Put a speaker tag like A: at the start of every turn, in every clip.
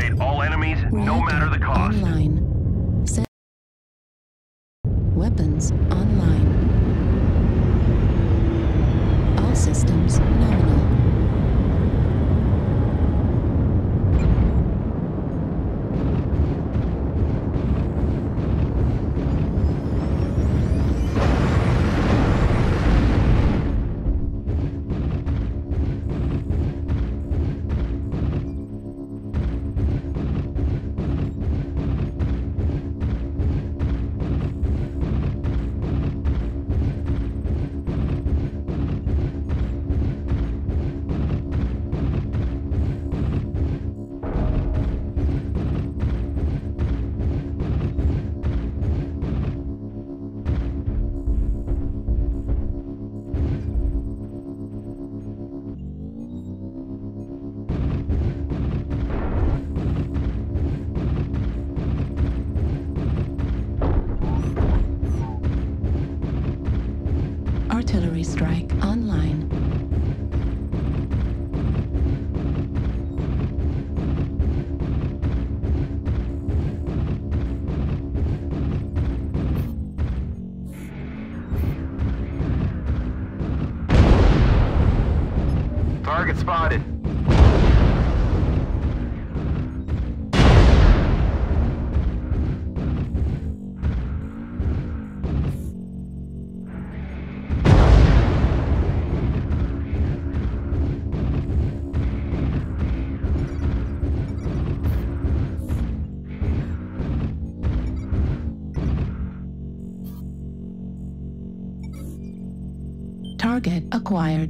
A: Eliminate all enemies, no matter the cost.
B: Online. Set weapons online. All systems nominal. Artillery strike online.
A: Target spotted.
B: Target acquired.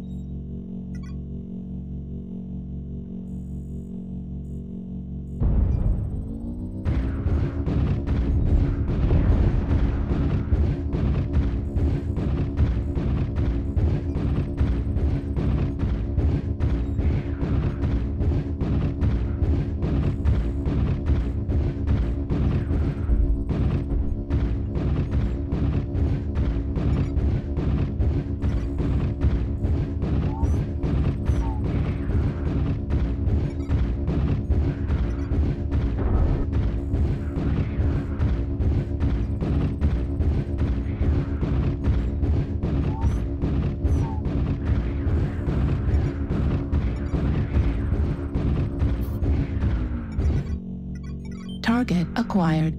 B: Target acquired.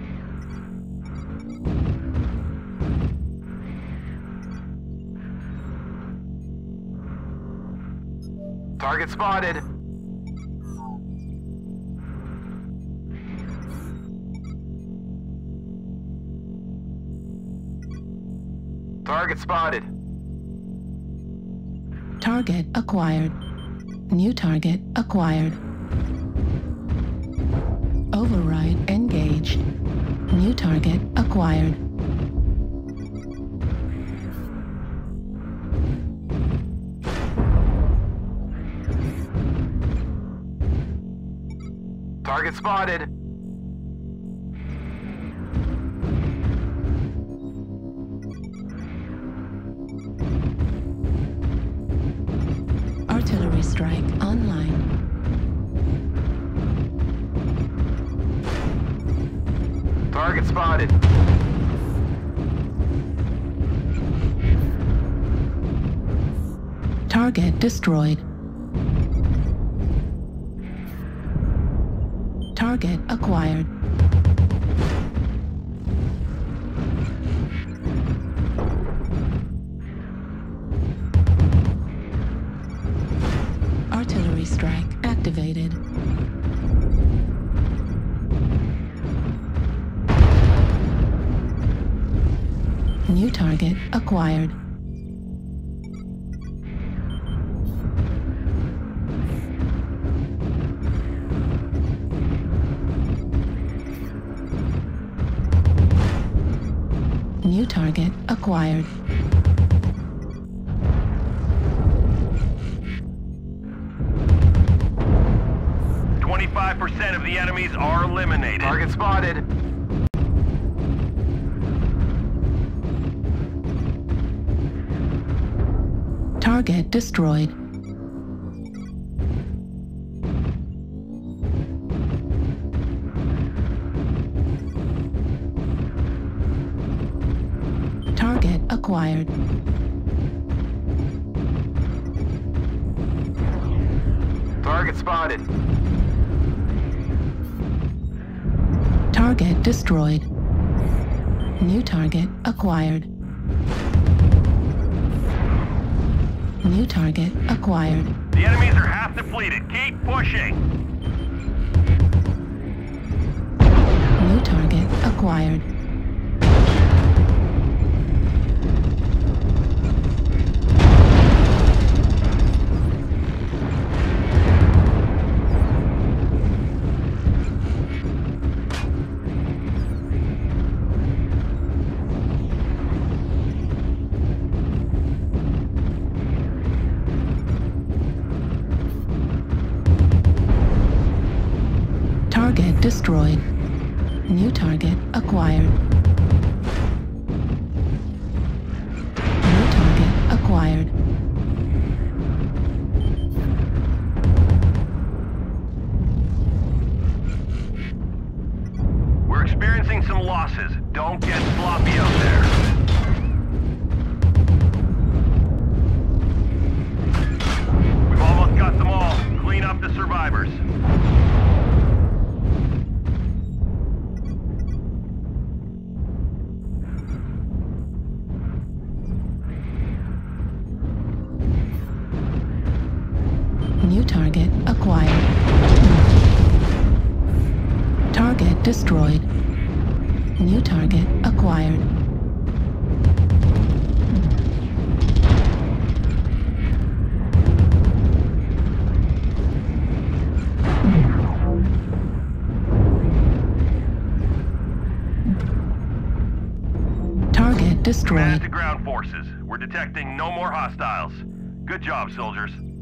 A: Target spotted. Target spotted.
B: Target acquired. New target acquired. Override engaged. New target acquired.
A: Target spotted.
B: Artillery strike online.
A: Target spotted.
B: Target destroyed. Target acquired. Artillery strike activated. New target acquired. New target acquired.
A: % of the enemies are eliminated. Target spotted.
B: Target destroyed. acquired.
A: Target spotted.
B: Target destroyed. New target acquired. New target acquired.
A: The enemies are half depleted. Keep pushing.
B: New target acquired. Target destroyed. New target acquired. New target acquired.
A: We're experiencing some losses. Don't get sloppy out there. We've almost got them all. Clean up the survivors.
B: New target acquired. Target destroyed. New target acquired. Target destroyed.
A: Command to ground forces. We're detecting no more hostiles. Good job, soldiers.